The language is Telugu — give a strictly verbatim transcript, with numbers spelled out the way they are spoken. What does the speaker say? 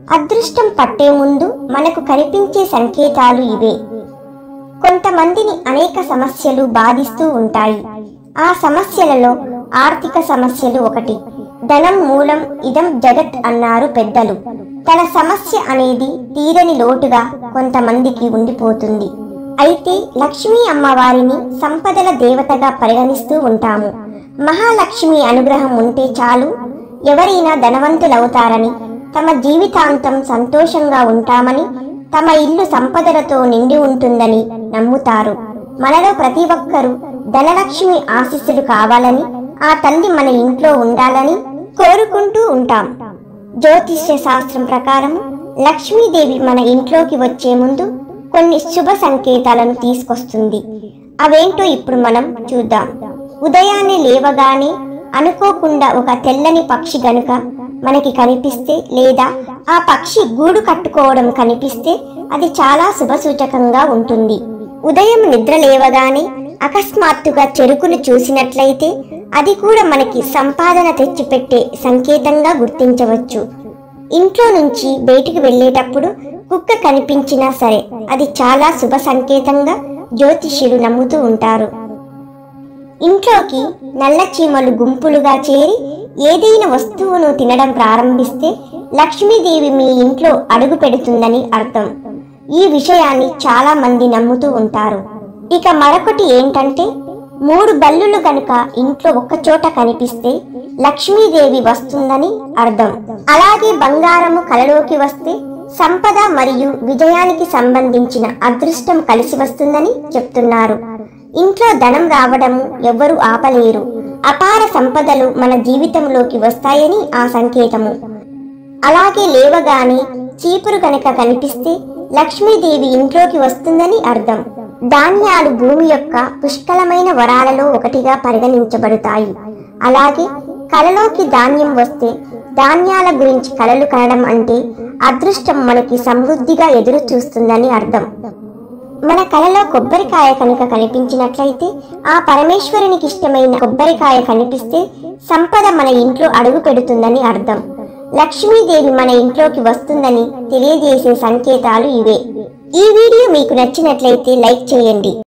అదృష్టం పట్టే ముందు మనకు కనిపించే సంకేతాలు ఇవే. కొంతమందిని అనేక సమస్యలు బాధిస్తూ ఉంటాయి. ఆ సమస్యలలో ఆర్థిక సమస్యలు ఒకటి. ధనం మూలం ఇదం జగత్ అన్నారు పెద్దలు. తన సమస్య అనేది తీరని లోటుగా కొంతమందికి ఉండిపోతుంది. అయితే లక్ష్మీ అమ్మవారిని సంపదల దేవతగా పరిగణిస్తూ ఉంటాము. మహాలక్ష్మి అనుగ్రహం ఉంటే చాలు ఎవరైనా ధనవంతులవుతారని, తమ జీవితాంతం సంతోషంగా ఉంటామని, తమ ఇల్లు సంపదలతో నిండి ఉంటుందని నమ్ముతారు. మనలో ప్రతి ఒక్కరూ ధనలక్ష్మి ఆశీస్సులు కావాలని, ఆ తల్లి మన ఇంట్లో ఉండాలని కోరుకుంటూ ఉంటాం. జ్యోతిష్య శాస్త్రం ప్రకారం లక్ష్మీదేవి మన ఇంట్లోకి వచ్చే ముందు కొన్ని శుభ సంకేతాలను తీసుకొస్తుంది. అవేంటో ఇప్పుడు మనం చూద్దాం. ఉదయాన్నే లేవగానే అనుకోకుండా ఒక తెల్లని పక్షి గనుక మనకి కనిపిస్తే, లేదా ఆ పక్షి గూడు కట్టుకోవడం కనిపిస్తే అది చాలా శుభసూచకంగా ఉంటుంది. ఉదయం నిద్ర లేవగానే అకస్మాత్తుగా చెరుకును చూసినట్లయితే అది కూడా మనకి సంపాదన తెచ్చిపెట్టే సంకేతంగా గుర్తించవచ్చు. ఇంట్లో నుంచి బయటికి వెళ్ళేటప్పుడు కుక్క కనిపించినా సరే అది చాలా శుభ సంకేతంగా జ్యోతిష్యులు నమ్ముతూ ఉంటారు. ఇంట్లోకి నల్ల చీమలు గుంపులుగా చేరి ఏదైనా వస్తువును తినడం ప్రారంభిస్తే లక్ష్మీదేవి మీ ఇంట్లో అడుగు పెడుతుందని అర్థం. ఈ విషయాన్ని చాలా మంది నమ్ముతూ ఉంటారు. ఇక మరొకటి ఏంటంటే, మూడు బల్లులు కనుక ఇంట్లో ఒక్క చోట కనిపిస్తే లక్ష్మీదేవి వస్తుందని అర్థం. అలాగే బంగారము కలలోకి వస్తే సంపద మరియు విజయానికి సంబంధించిన అదృష్టం కలిసి వస్తుందని చెప్తున్నారు. ఇంట్లో ధనం రావడం ఎవ్వరూ ఆపలేరు. అపార సంపదలు మన జీవితంలోకి వస్తాయని ఆ సంకేతము. అలాగే లేవగానే చీపురు కనుక కనిపిస్తే లక్ష్మీదేవి ఇంట్లోకి వస్తుందని అర్థం. ధాన్యాలు భూమి యొక్క పుష్కలమైన వరాలలో ఒకటిగా పరిగణించబడతాయి. అలాగే కలలోకి ధాన్యం వస్తే ధాన్యాల గురించి కలలు కనడం అంటే అదృష్టం మనకి సమృద్ధిగా ఎదురు చూస్తుందని అర్థం. మన కలలో కొబ్బరికాయ కనుక కనిపించినట్లయితే, ఆ పరమేశ్వరునికి ఇష్టమైన కొబ్బరికాయ కనిపిస్తే సంపద మన ఇంట్లో అడుగు పెడుతుందని అర్థం. లక్ష్మీదేవి మన ఇంట్లోకి వస్తుందని తెలియజేసే సంకేతాలు ఇవే. ఈ వీడియో మీకు నచ్చినట్లయితే లైక్ చేయండి.